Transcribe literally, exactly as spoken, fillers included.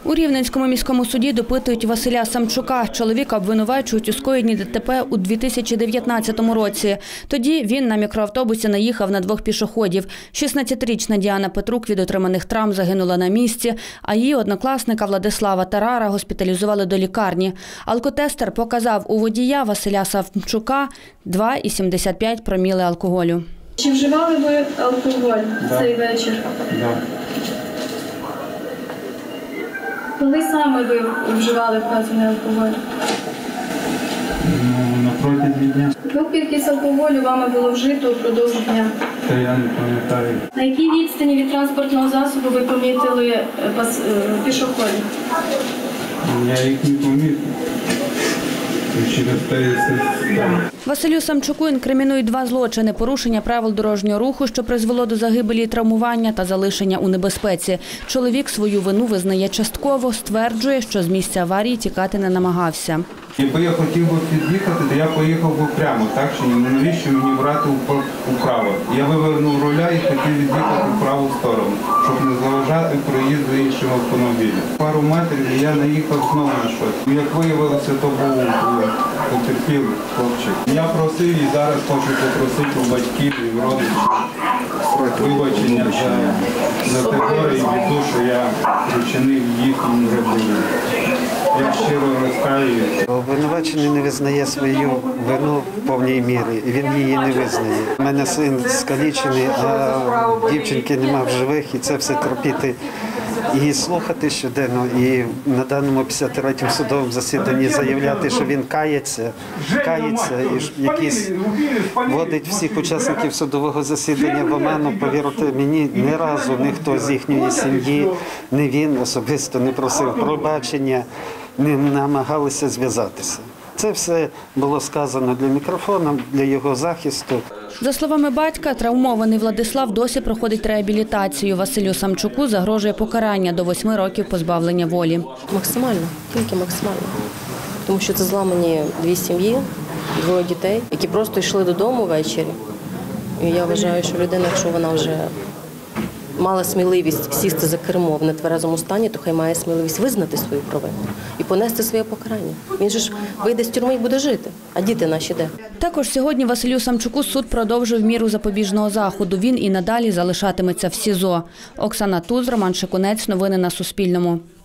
У Рівненському міському суді допитують Василя Самчука. Чоловіка обвинувачують у скоєнні ДТП у дві тисячі дев'ятнадцятому році. Тоді він на мікроавтобусі наїхав на двох пішоходів. шістнадцятирічна Діана Петрук від отриманих травм загинула на місці, а її однокласника Владислава Тарара госпіталізували до лікарні. Алкотестер показав у водія Василя Самчука два і сімдесят п'ять проміли алкоголю. Чи вживали ви алкоголь да. цей вечір? Да. Коли саме ви вживали вказаний алкоголь? Ну, на протязі дня. Яку кількість алкоголю вами було вжито впродовж дня? Та я не пам'ятаю. На якій відстані від транспортного засобу ви помітили пішоходів? Я їх не помітив. Василю Самчуку інкримінують два злочини – порушення правил дорожнього руху, що призвело до загибелі і травмування, та залишення у небезпеці. Чоловік свою вину визнає частково, стверджує, що з місця аварії тікати не намагався. Якби я хотів би під'їхати, то я поїхав би прямо, так чи ні? Навіщо мені брати вправо? Я вивернув руля і хотів від'їхати в праву сторону, щоб не заважати проїзду іншим автомобілем. Пару метрів і я наїхав знову на щось. Як виявилося, то був потерпілий хлопчик. Я просив і зараз хочу попросити у батьків і в родичів вибачення за, за терор і біду, що я причинив їхнім родинам. Я щиро розкаюся. Обвинувачений не визнає свою вину в повній мірі, і він її не визнає. У мене син скалічений, а дівчинки нема в живих, і це все терпіти і слухати щоденно. І на даному п'ятдесят третьому судовому засіданні заявляти, що він кається, кається і якісь вводить всіх учасників судового засідання в оману. Повірте мені, ні разу ніхто з їхньої сім'ї, ні він особисто не просив пробачення, не намагалися зв'язатися. Це все було сказано для мікрофону, для його захисту. За словами батька, травмований Владислав досі проходить реабілітацію. Василю Самчуку загрожує покарання до восьми років позбавлення волі. Максимально, тільки максимально. Тому що це зламані дві сім'ї, двоє дітей, які просто йшли додому ввечері. І я вважаю, що людина, якщо вона вже мала сміливість сісти за кермо в нетверезому стані, то хай має сміливість визнати свою провину і понести своє покарання. Він же ж вийде з тюрми і буде жити, а діти наші де? Також сьогодні Василю Самчуку суд продовжив міру запобіжного заходу. Він і надалі залишатиметься в СІЗО. Оксана Туз, Роман Шикунець. Новини на Суспільному.